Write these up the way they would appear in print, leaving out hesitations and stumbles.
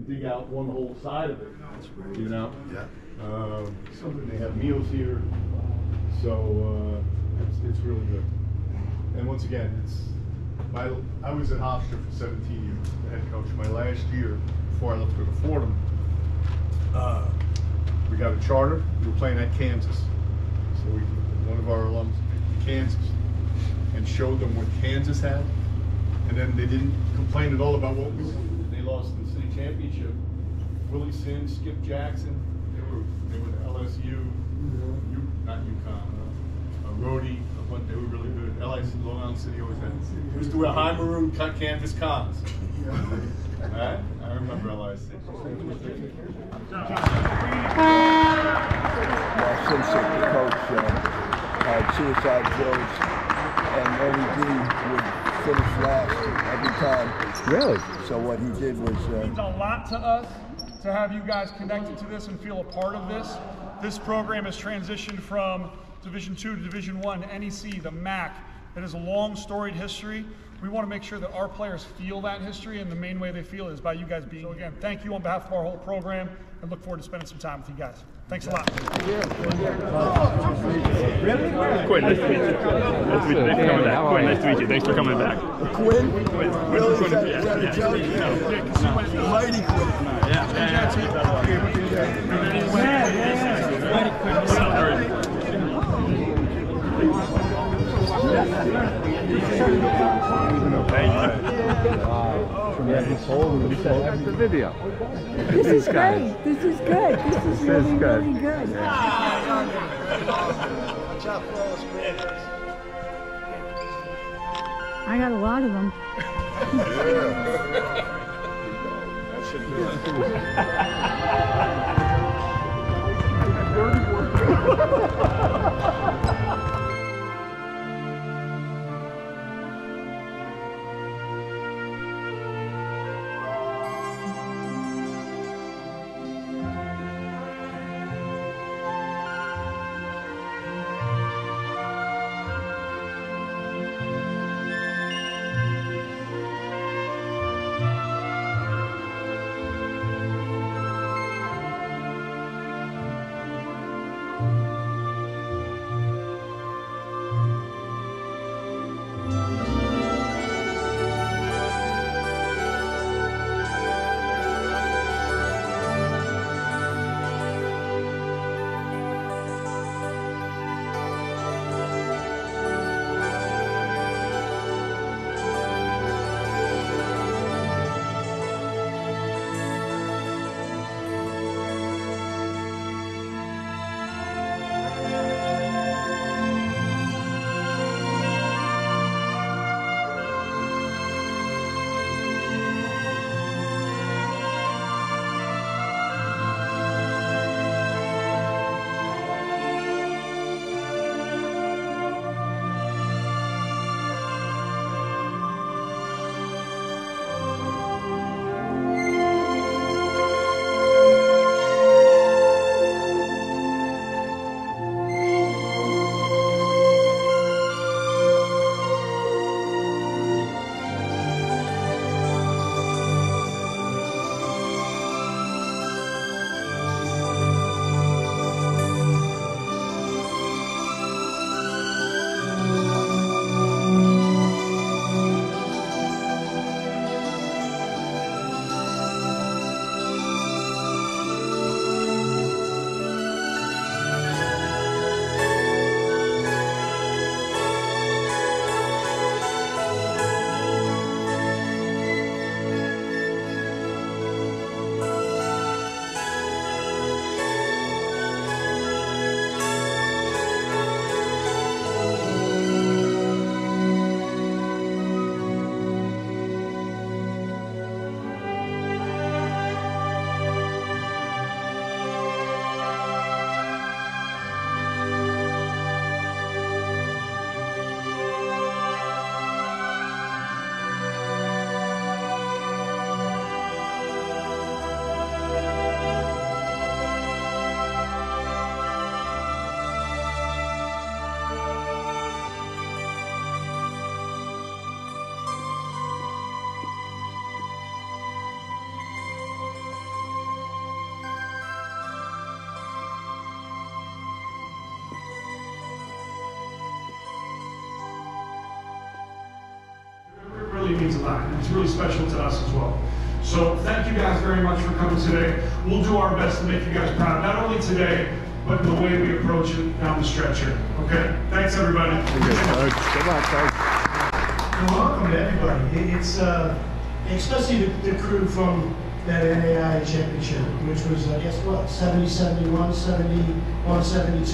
dig out one whole side of it. That's great. You know? Yeah. Something they have meals here, so it's really good. And once again, I was at Hofstra for 17 years, the head coach. My last year before I left to go to Fordham, we got a charter. We were playing at Kansas, so one of our alums in Kansas, and showed them what Kansas had, and then they didn't complain at all about what we did. They lost in the city championship. Willie Sims, Skip Jackson, they were LSU, not UConn, Rhodey, but they were really good. LIC, Long Island City always had. We used to wear high maroon canvas cons. Right? I remember LIC. Simpson, the coach, had suicide drills, and Eddie D would finish last every time. Really? So what he did was... It means a lot to us to have you guys connected to this and feel a part of this. This program has transitioned from Division II to Division I, NEC, the MAC. It has a long, storied history. We want to make sure that our players feel that history, and the main way they feel it is by you guys being. So again, thank you on behalf of our whole program, and look forward to spending some time with you guys. Thanks a lot. Quinn, nice to meet you. Nice to meet you. Thanks for coming back. Quinn, nice to meet you. Thanks for coming back. Quinn? Really? Is that a joke? Mighty Quinn. That's the video. This is great. This is good. This is really, really good. I got a lot of them. time. It's really special to us as well. So thank you guys very much for coming today. We'll do our best to make you guys proud, not only today, but in the way we approach it down the stretch here. Okay? Thanks, everybody. Good luck, folks. Welcome to everybody. It's especially the crew from that NAIA championship, which was, I guess, what, 70, 71, 71, 72?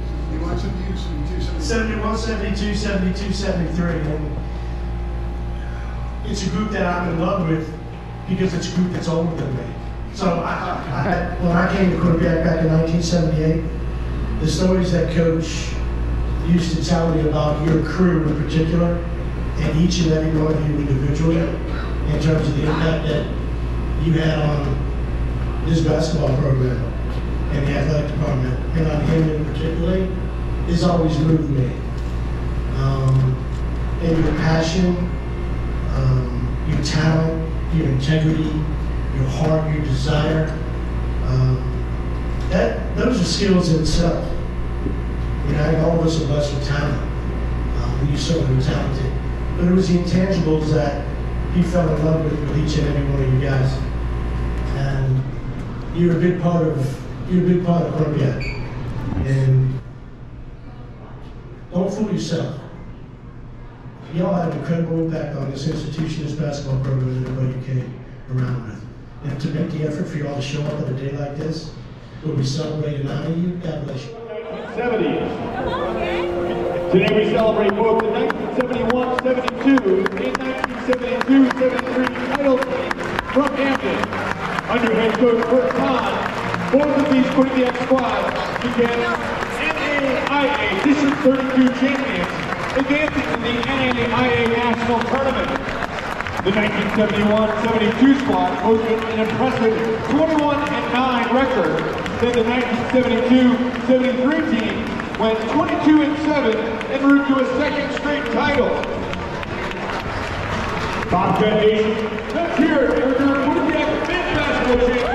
71, 72, 72, 73. And it's a group that I'm in love with because it's a group that's older than me. So when I came to Quinnipiac back in 1978, the stories that Coach used to tell me about your crew in particular, and each and every one of you individually, in terms of the impact that you had on this basketball program and the athletic department, and on him in particular, has always moved me. And your passion, your talent, your integrity, your heart, your desire, those are skills in itself. You know, I think all of us are blessed with talent. You're certainly talented. But it was the intangibles that he fell in love with each and every one of you guys. And you're a big part of Quinnipiac. And don't fool yourself. Y'all had an incredible impact on this institution, this basketball program, and everybody you came around with. And to make the effort for y'all to show up on a day like this, where we celebrate and honor you, God bless you. 1970s. Today we celebrate both the 1971-72 and 1972-73 title teams from Hampton. Under head coach Bert Kahn, both of these Quinnipiac squads became NAIA District 32 champions, advancing to the NAIA National Tournament. The 1971-72 squad posted an impressive 21-9 record. Then the 1972-73 team went 22-7 en route to a second straight title. Bobcat Nation, let's hear it for your Quinnipiac men's basketball champion.